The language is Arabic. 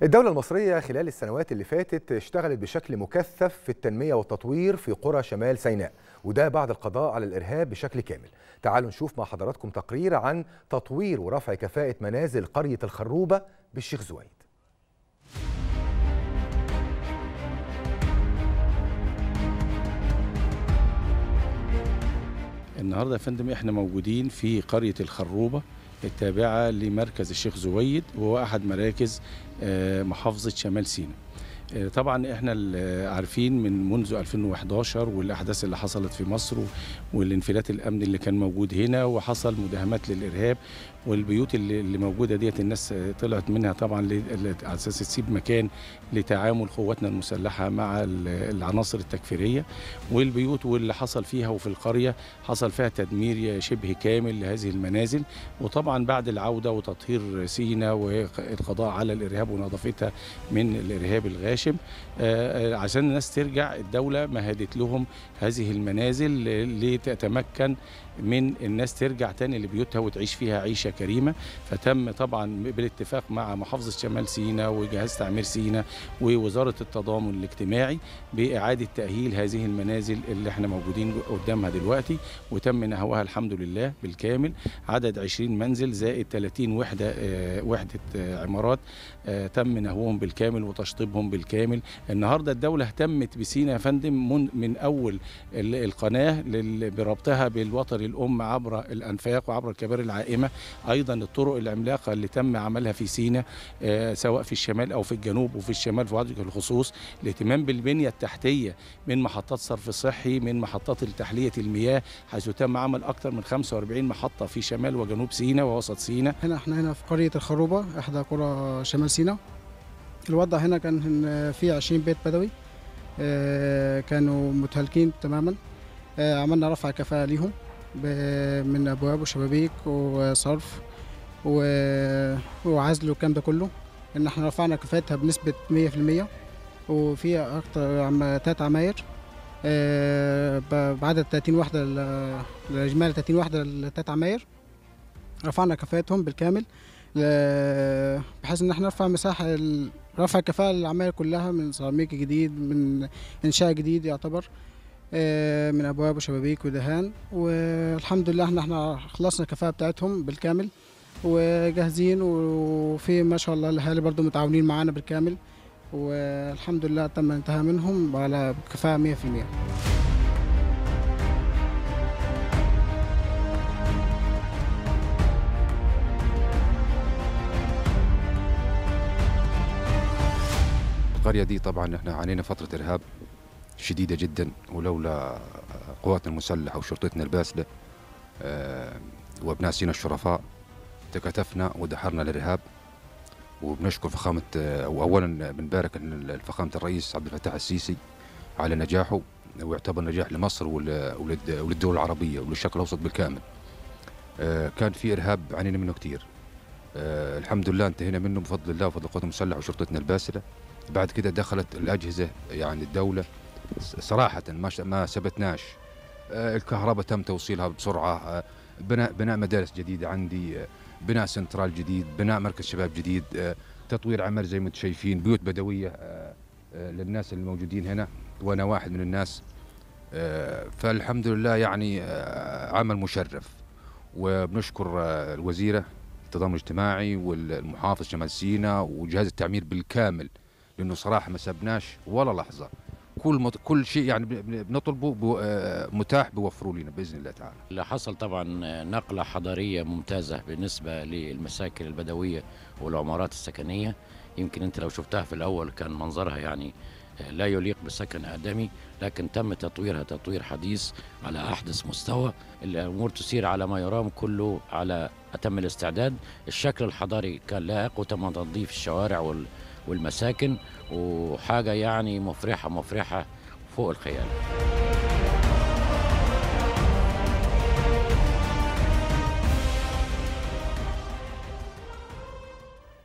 الدولة المصرية خلال السنوات اللي فاتت اشتغلت بشكل مكثف في التنمية والتطوير في قرى شمال سيناء، وده بعد القضاء على الإرهاب بشكل كامل. تعالوا نشوف مع حضراتكم تقرير عن تطوير ورفع كفاءة منازل قرية الخروبة بالشيخ زويد. النهارده يا فندم احنا موجودين في قرية الخروبة التابعة لمركز الشيخ زويد، وهو أحد مراكز محافظة شمال سيناء. طبعا احنا عارفين من منذ 2011 والاحداث اللي حصلت في مصر والانفلات الامني اللي كان موجود هنا، وحصل مداهمات للارهاب، والبيوت اللي موجوده ديت الناس طلعت منها طبعا على اساس تسيب مكان لتعامل قواتنا المسلحه مع العناصر التكفيريه، والبيوت واللي حصل فيها وفي القريه حصل فيها تدمير شبه كامل لهذه المنازل. وطبعا بعد العوده وتطهير سيناء والقضاء على الارهاب ونظافتها من الارهاب الغاشم، عشان الناس ترجع، الدولة مهدت لهم هذه المنازل لتتمكن من الناس ترجع تاني لبيوتها وتعيش فيها عيشة كريمة. فتم طبعا بالاتفاق مع محافظة شمال سيناء وجهاز تعمير سيناء ووزارة التضامن الاجتماعي بإعادة تأهيل هذه المنازل اللي احنا موجودين قدامها دلوقتي، وتم نهوها الحمد لله بالكامل. عدد 20 منزل زائد 30 وحدة عمارات تم نهوهم بالكامل وتشطيبهم بالكامل. النهارده الدولة اهتمت بسيناء يا فندم من أول القناة بربطها بالوطن الأم عبر الأنفاق وعبر الكباري العائمة، أيضا الطرق العملاقة اللي تم عملها في سيناء سواء في الشمال أو في الجنوب وفي الشمال في وجه الخصوص، الاهتمام بالبنية التحتية من محطات صرف صحي، من محطات تحلية المياه، حيث تم عمل أكثر من 45 محطة في شمال وجنوب سيناء ووسط سيناء. احنا هنا في قرية الخروبة، إحدى قرى شمال سيناء. الوضع هنا كان في 20 بيت بدوي كانوا متهالكين تماما. عملنا رفع كفاءة ليهم من أبواب وشبابيك وصرف وعزل والكلام ده كله، إن احنا رفعنا كفاءتها بنسبة 100%. وفي أكتر 3 عماير بعدد 30 وحدة، الإجمالي 30 وحدة ل3 عماير رفعنا كفاءتهم بالكامل، بحيث ان احنا نرفع مساحه رفع كفاءه للعماير كلها، من سيراميك جديد، من انشاء جديد يعتبر، من ابواب وشبابيك ودهان. والحمد لله احنا خلصنا الكفاءه بتاعتهم بالكامل وجاهزين، وفي ما شاء الله الاهالي برضو متعاونين معانا بالكامل، والحمد لله تم الانتهاء منهم على كفاءه 100%. القرية دي طبعا احنا عانينا فترة إرهاب شديدة جدا، ولولا قواتنا المسلحة وشرطتنا الباسلة وابناء سيناء الشرفاء تكاتفنا ودحرنا الإرهاب. وبنشكر فخامة، وأولا بنبارك فخامة الرئيس عبد الفتاح السيسي على نجاحه، ويعتبر نجاح لمصر وللدول العربية وللشرق الأوسط بالكامل. كان في إرهاب عانينا منه كتير، الحمد لله انتهينا منه بفضل الله وفضل قواتنا المسلحة وشرطتنا الباسلة. بعد كده دخلت الأجهزة، يعني الدولة صراحة ما ثبتناش. الكهرباء تم توصيلها بسرعة، بناء مدارس جديدة عندي، بناء سنترال جديد، بناء مركز شباب جديد، تطوير عمل زي ما انتم شايفين، بيوت بدوية للناس اللي موجودين هنا، وأنا واحد من الناس. فالحمد لله يعني عمل مشرف. وبنشكر الوزيرة التضامن الاجتماعي والمحافظ شمال سيناء وجهاز التعمير بالكامل، لأنه صراحة ما سبناش ولا لحظة. كل شيء يعني بنطلبه متاح بيوفروا لنا بإذن الله تعالى. اللي حصل طبعا نقلة حضارية ممتازة بالنسبة للمساكن البدوية والعمارات السكنية. يمكن أنت لو شفتها في الأول كان منظرها يعني لا يليق بسكن آدمي، لكن تم تطويرها تطوير حديث على أحدث مستوى. الأمور تسير على ما يرام، كله على أتم الاستعداد. الشكل الحضاري كان لائق، وتم تنظيف الشوارع والمساكن، وحاجة يعني مفرحة فوق الخيال.